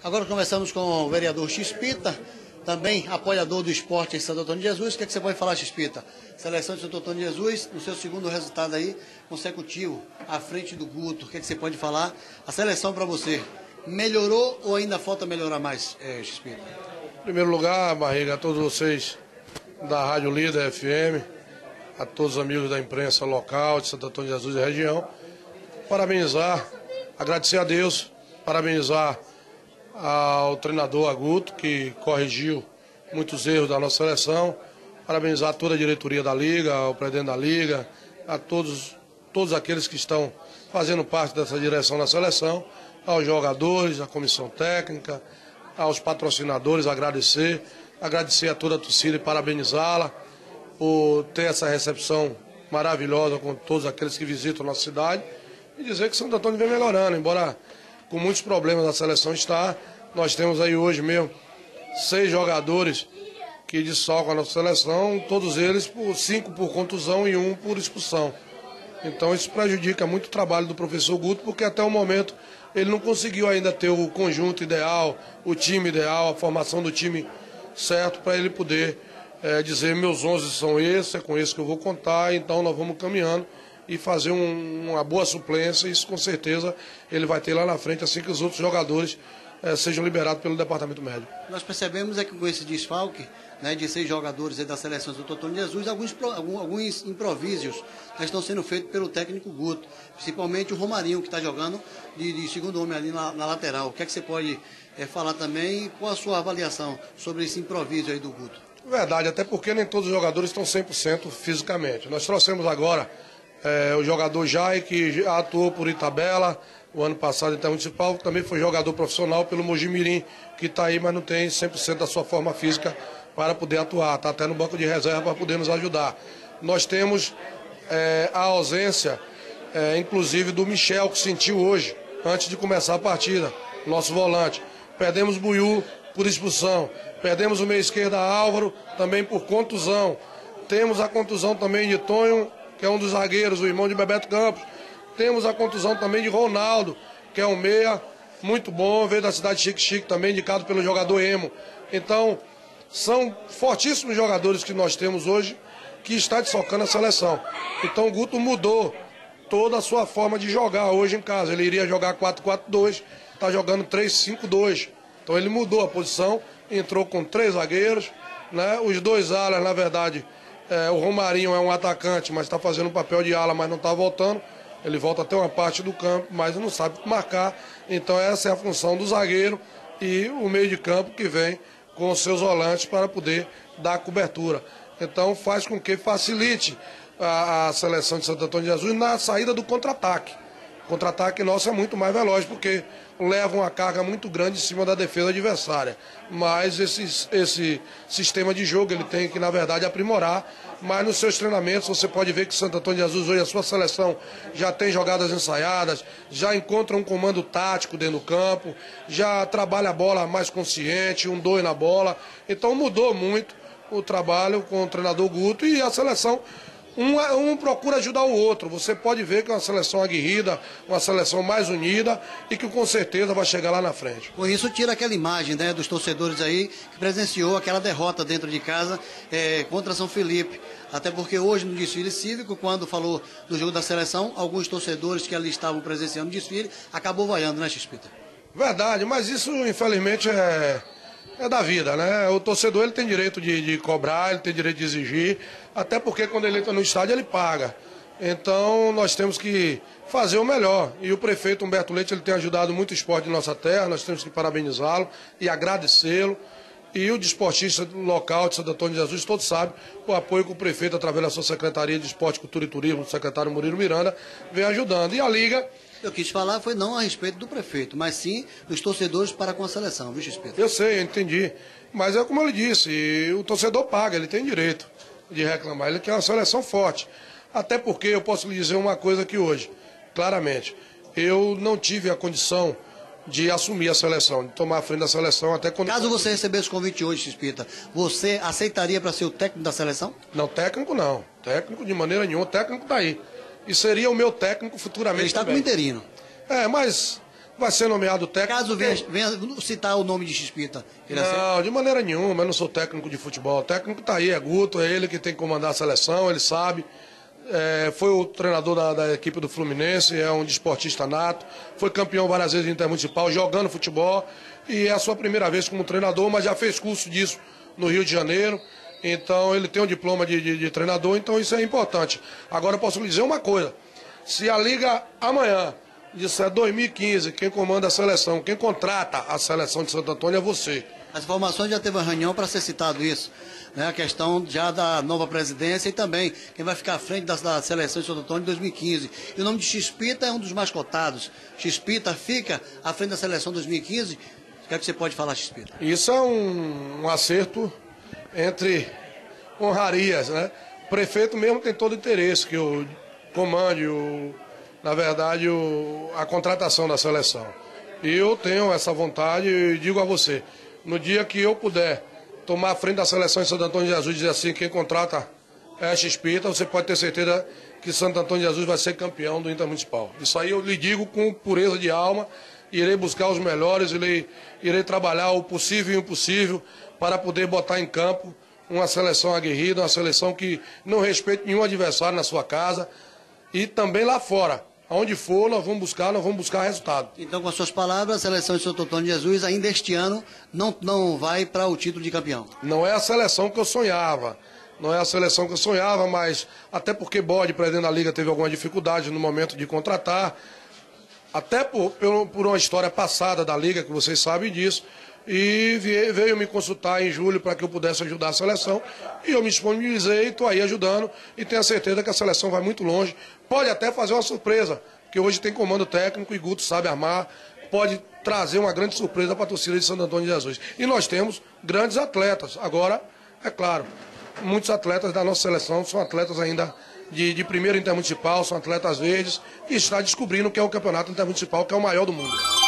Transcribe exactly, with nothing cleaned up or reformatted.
Agora conversamos com o vereador Chispita, também apoiador do esporte em Santo Antônio de Jesus. O que, é que você pode falar, Chispita? Seleção de Santo Antônio de Jesus, no seu segundo resultado aí, consecutivo, à frente do Guto. O que, é que você pode falar? A seleção para você, melhorou ou ainda falta melhorar mais, é, Chispita? Em primeiro lugar, Barriga, a todos vocês da Rádio Líder F M, a todos os amigos da imprensa local de Santo Antônio de Jesus e região, parabenizar, agradecer a Deus, parabenizar ao treinador Guto, que corrigiu muitos erros da nossa seleção, parabenizar toda a diretoria da Liga, ao presidente da Liga, a todos, todos aqueles que estão fazendo parte dessa direção da seleção, aos jogadores, à comissão técnica, aos patrocinadores, agradecer, agradecer a toda a torcida e parabenizá-la por ter essa recepção maravilhosa com todos aqueles que visitam a nossa cidade e dizer que Santo Antônio vem melhorando, embora com muitos problemas a seleção está. Nós temos aí hoje mesmo seis jogadores que desfalcam a nossa seleção, todos eles, por cinco por contusão e um por expulsão. Então isso prejudica muito o trabalho do professor Guto, porque até o momento ele não conseguiu ainda ter o conjunto ideal, o time ideal, a formação do time certo para ele poder é, dizer meus onze são esses, é com esse que eu vou contar, então nós vamos caminhando e fazer um, uma boa suplência. Isso com certeza ele vai ter lá na frente assim que os outros jogadores é, sejam liberados pelo departamento médico. Nós percebemos é que com esse desfalque, né, de seis jogadores aí da seleção do Santo Antônio de Jesus, alguns, alguns improvisos já estão sendo feitos pelo técnico Guto, principalmente o Romarinho, que está jogando de, de segundo homem ali na, na lateral. O que é que você pode é, falar também? Qual a sua avaliação sobre esse improviso aí do Guto? Verdade, até porque nem todos os jogadores estão cem por cento fisicamente. Nós trouxemos agora É, o jogador Jai, que atuou por Itabela, o ano passado Intermunicipal, também foi jogador profissional pelo Mojimirim, que está aí, mas não tem cem por cento da sua forma física para poder atuar, está até no banco de reserva para poder nos ajudar. Nós temos é, a ausência, é, inclusive, do Michel, que sentiu hoje, antes de começar a partida, nosso volante. Perdemos Buiú por expulsão, perdemos o meio esquerda Álvaro, também por contusão. Temos a contusão também de Tonho, que é um dos zagueiros, o irmão de Bebeto Campos. Temos a contusão também de Ronaldo, que é um meia muito bom, veio da cidade de Chique-Chique também, indicado pelo jogador Emo. Então, são fortíssimos jogadores que nós temos hoje, que está desfalcando a seleção. Então o Guto mudou toda a sua forma de jogar hoje em casa. Ele iria jogar quatro quatro dois, está jogando três cinco dois. Então ele mudou a posição, entrou com três zagueiros, né? Os dois alas, na verdade, É, o Romarinho é um atacante, mas está fazendo um papel de ala, mas não está voltando. Ele volta até uma parte do campo, mas não sabe marcar. Então essa é a função do zagueiro e o meio de campo que vem com os seus volantes para poder dar cobertura. Então faz com que facilite a, a seleção de Santo Antônio de Jesus na saída do contra-ataque. O contra-ataque nosso é muito mais veloz, porque leva uma carga muito grande em cima da defesa adversária. Mas esse, esse sistema de jogo ele tem que, na verdade, aprimorar. Mas nos seus treinamentos você pode ver que Santo Antônio de Jesus hoje, a sua seleção, já tem jogadas ensaiadas, já encontra um comando tático dentro do campo, já trabalha a bola mais consciente, um dois na bola. Então mudou muito o trabalho com o treinador Guto e a seleção. Um, um procura ajudar o outro. Você pode ver que é uma seleção aguerrida, uma seleção mais unida e que com certeza vai chegar lá na frente. Com isso tira aquela imagem, né, dos torcedores aí que presenciou aquela derrota dentro de casa é, contra São Felipe. Até porque hoje no desfile cívico, quando falou do jogo da seleção, alguns torcedores que ali estavam presenciando o desfile acabou vaiando, né, Chispita? Verdade, mas isso infelizmente é... É da vida, né? O torcedor ele tem direito de, de cobrar, ele tem direito de exigir, até porque quando ele entra no estádio ele paga. Então nós temos que fazer o melhor. E o prefeito Humberto Leite ele tem ajudado muito o esporte de nossa terra, nós temos que parabenizá-lo e agradecê-lo. E o desportista local de Santo Antônio de Jesus, todos sabem o apoio que o prefeito, através da sua Secretaria de Esporte, Cultura e Turismo, o secretário Murilo Miranda, vem ajudando. E a Liga... Eu quis falar foi não a respeito do prefeito, mas sim dos torcedores para com a seleção, viu, Chispita? Eu sei, eu entendi. Mas é como ele disse, o torcedor paga, ele tem direito de reclamar. Ele quer uma seleção forte. Até porque eu posso lhe dizer uma coisa aqui hoje, claramente. Eu não tive a condição de assumir a seleção, de tomar a frente da seleção até quando... Caso você recebesse o convite hoje, Chispita, você aceitaria para ser o técnico da seleção? Não, técnico não. Técnico de maneira nenhuma. O técnico está aí. E seria o meu técnico futuramente. Ele está também. como interino. É, mas vai ser nomeado técnico. Caso venha, venha citar o nome de Chispita. Ele não, aceita? de maneira nenhuma, eu não sou técnico de futebol. O técnico está aí, é Guto, é ele que tem que comandar a seleção, ele sabe. É, foi o treinador da, da equipe do Fluminense, é um desportista nato, foi campeão várias vezes intermunicipal, jogando futebol, e é a sua primeira vez como treinador, mas já fez curso disso no Rio de Janeiro, então ele tem um diploma de, de, de treinador, então isso é importante. Agora eu posso lhe dizer uma coisa, se a Liga amanhã disser dois mil e quinze, quem comanda a seleção, quem contrata a seleção de Santo Antônio é você. As informações já teve uma reunião para ser citado isso, né? A questão já da nova presidência e também quem vai ficar à frente da, da seleção de Santo Antônio em dois mil e quinze. E o nome de Chispita é um dos mais cotados. Chispita fica à frente da seleção dois mil e quinze. O que é que você pode falar, Chispita? Isso é um, um acerto entre honrarias, né? O prefeito mesmo tem todo o interesse que eu comande, o, na verdade, o, a contratação da seleção. E eu tenho essa vontade e digo a você, no dia que eu puder tomar a frente da seleção de Santo Antônio de Jesus e dizer assim, quem contrata é a Chispita, você pode ter certeza que Santo Antônio de Jesus vai ser campeão do Intermunicipal. Isso aí eu lhe digo com pureza de alma, irei buscar os melhores, irei, irei trabalhar o possível e o impossível para poder botar em campo uma seleção aguerrida, uma seleção que não respeite nenhum adversário na sua casa e também lá fora. Aonde for, nós vamos buscar, nós vamos buscar resultado. Então, com as suas palavras, a seleção de Santo Antônio de Jesus ainda este ano não, não vai para o título de campeão. Não é a seleção que eu sonhava, não é a seleção que eu sonhava, mas até porque Bode, presidente da Liga, teve alguma dificuldade no momento de contratar, até por, por, por uma história passada da Liga, que vocês sabem disso, e veio me consultar em julho para que eu pudesse ajudar a seleção, e eu me disponibilizei, estou aí ajudando, e tenho a certeza que a seleção vai muito longe, pode até fazer uma surpresa, porque hoje tem comando técnico e Guto sabe armar, pode trazer uma grande surpresa para a torcida de Santo Antônio de Jesus. E nós temos grandes atletas, agora, é claro, muitos atletas da nossa seleção são atletas ainda de, de primeiro intermunicipal, são atletas verdes, e está descobrindo que é o campeonato intermunicipal, que é o maior do mundo.